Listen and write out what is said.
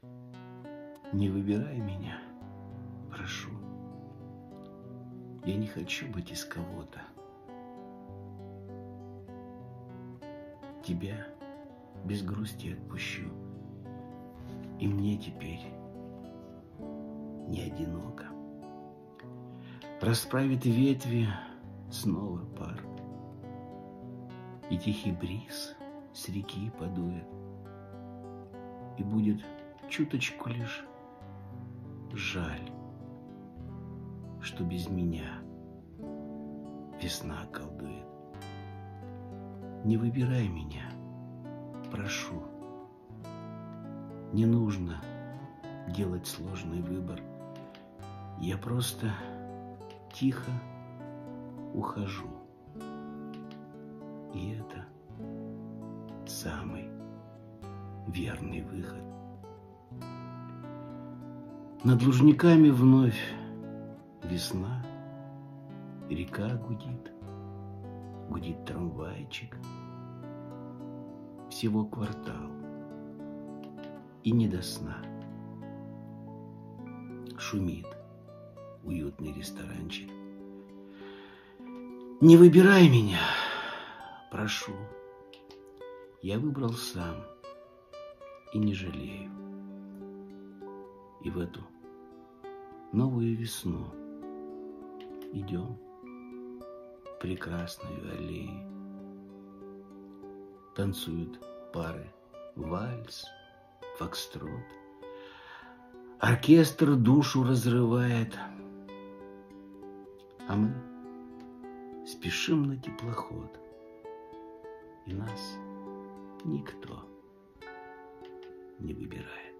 Не выбирай меня, прошу. Я не хочу быть из кого-то. Тебя без грусти отпущу. И мне теперь не одиноко. Расправит ветви снова пар, и тихий бриз с реки подует, и будет чуточку лишь жаль, что без меня весна колдует. Не выбирай меня, прошу. Не нужно делать сложный выбор. Я просто тихо ухожу. И это самый верный выход. Над Лужниками вновь весна, река гудит, гудит трамвайчик. Всего квартал, и не до сна. Шумит уютный ресторанчик. Не выбирай меня, прошу. Я выбрал сам и не жалею. И в эту новую весну идем прекрасную аллею. Танцуют пары вальс, фокстрот. Оркестр душу разрывает, а мы спешим на теплоход, и нас никто не выбирает.